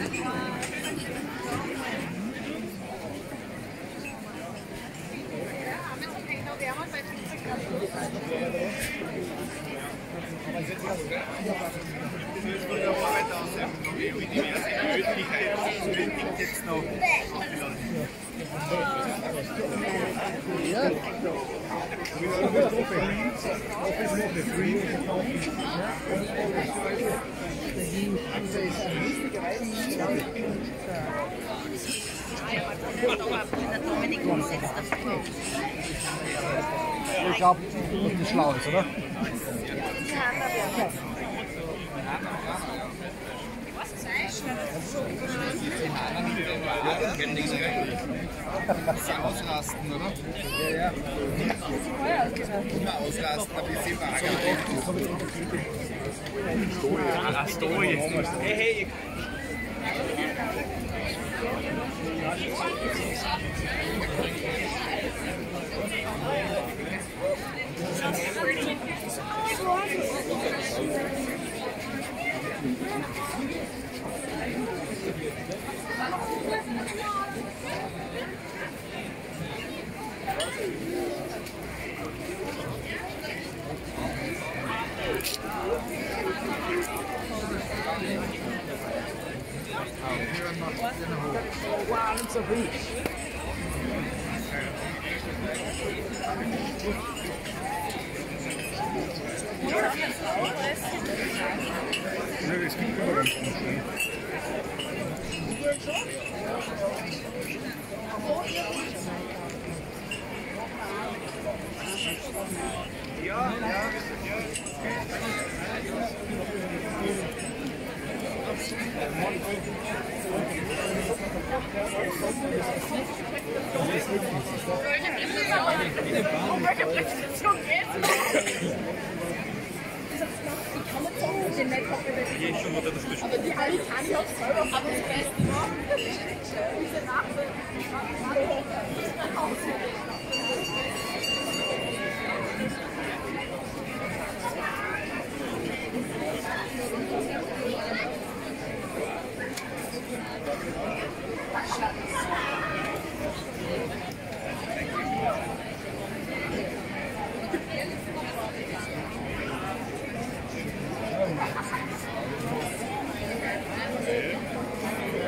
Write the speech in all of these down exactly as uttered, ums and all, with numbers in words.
Ich glaube, das ist schlau ist, oder? Ausrasten, oder? Ja, ja. Immer ausrasten, ein bisschen vage. Ah, Story. Hey, hey. Wow, that's so big. Es gibt aber Ja, ja. Aber die alle kann ich auch selber, aber das Beste war, diese Nacht,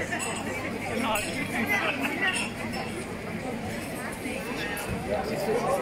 Ja.